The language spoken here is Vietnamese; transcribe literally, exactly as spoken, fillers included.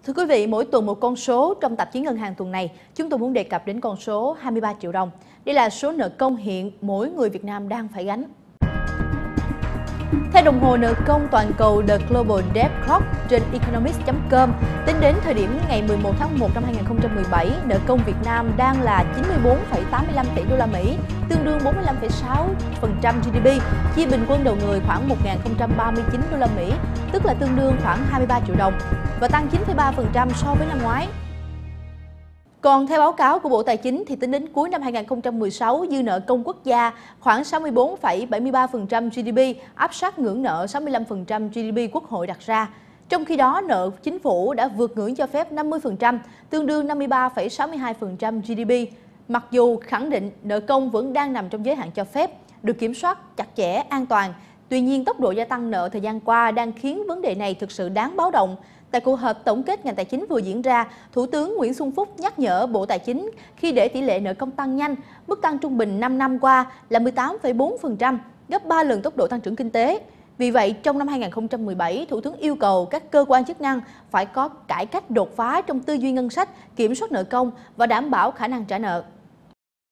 Thưa quý vị, mỗi tuần một con số. Trong tạp chí Ngân hàng tuần này, chúng tôi muốn đề cập đến con số hai mươi ba triệu đồng. Đây là số nợ công hiện mỗi người Việt Nam đang phải gánh. Theo đồng hồ nợ công toàn cầu The Global Debt Clock trên economist chấm com, tính đến thời điểm ngày mười một tháng một năm hai nghìn không trăm mười bảy, nợ công Việt Nam đang là chín mươi bốn phẩy tám mươi lăm tỷ đô la Mỹ, tương đương bốn mươi lăm phẩy sáu phần trăm giê đê pê, chia bình quân đầu người khoảng một nghìn không trăm ba mươi chín đô la Mỹ, tức là tương đương khoảng hai mươi ba triệu đồng, và tăng chín phẩy ba phần trăm so với năm ngoái. Còn theo báo cáo của Bộ Tài chính thì tính đến cuối năm hai nghìn không trăm mười sáu, dư nợ công quốc gia khoảng sáu mươi bốn phẩy bảy mươi ba phần trăm giê đê pê, áp sát ngưỡng nợ sáu mươi lăm phần trăm giê đê pê Quốc hội đặt ra. Trong khi đó, nợ chính phủ đã vượt ngưỡng cho phép năm mươi phần trăm, tương đương năm mươi ba phẩy sáu mươi hai phần trăm giê đê pê. Mặc dù khẳng định nợ công vẫn đang nằm trong giới hạn cho phép, được kiểm soát chặt chẽ, an toàn, tuy nhiên tốc độ gia tăng nợ thời gian qua đang khiến vấn đề này thực sự đáng báo động. Tại cuộc họp tổng kết ngành tài chính vừa diễn ra, Thủ tướng Nguyễn Xuân Phúc nhắc nhở Bộ Tài chính khi để tỷ lệ nợ công tăng nhanh, mức tăng trung bình năm năm qua là mười tám phẩy bốn phần trăm, gấp ba lần tốc độ tăng trưởng kinh tế. Vì vậy, trong năm hai nghìn không trăm mười bảy, Thủ tướng yêu cầu các cơ quan chức năng phải có cải cách đột phá trong tư duy ngân sách, kiểm soát nợ công và đảm bảo khả năng trả nợ.